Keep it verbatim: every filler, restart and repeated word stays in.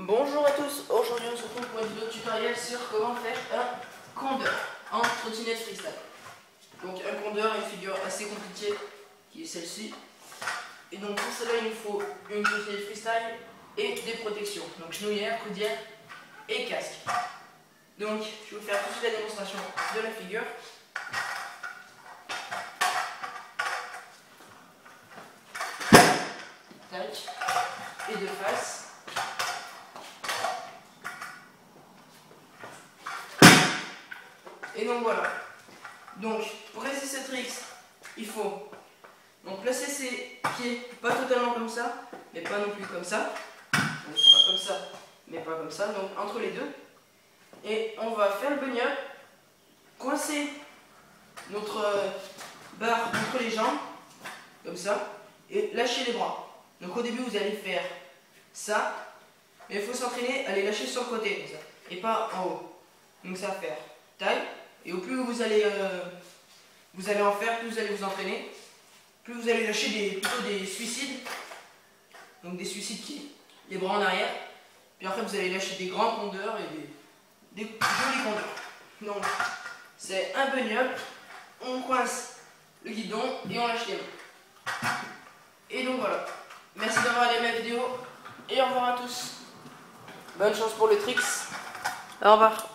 Bonjour à tous, aujourd'hui on se retrouve pour une vidéo tutoriel sur comment faire un condor en trottinette freestyle. Donc un condor, une figure assez compliquée qui est celle-ci. Et donc pour cela il nous faut une trottinette freestyle et des protections. Donc genouillère, coudière et casque. Donc je vais vous faire tout de suite la démonstration de la figure. Tac. Et de face. Et donc voilà. Donc pour résister ce trick, il faut donc placer ses pieds pas totalement comme ça, mais pas non plus comme ça. Donc pas comme ça, mais pas comme ça. Donc entre les deux. Et on va faire le bunny up, coincer notre barre entre les jambes, comme ça, et lâcher les bras. Donc au début vous allez faire ça, mais il faut s'entraîner à les lâcher sur le côté, comme ça, et pas en haut. Donc ça va faire taille. Et au plus vous allez, euh, vous allez en faire, plus vous allez vous entraîner, plus vous allez lâcher des, plutôt des suicides, donc des suicides qui, les bras en arrière, puis après vous allez lâcher des grands condors et des, des jolis condors. Donc c'est un bunny up, on coince le guidon et on lâche les mains. Et donc voilà, merci d'avoir regardé ma vidéo et au revoir à tous. Bonne chance pour le tricks, au revoir.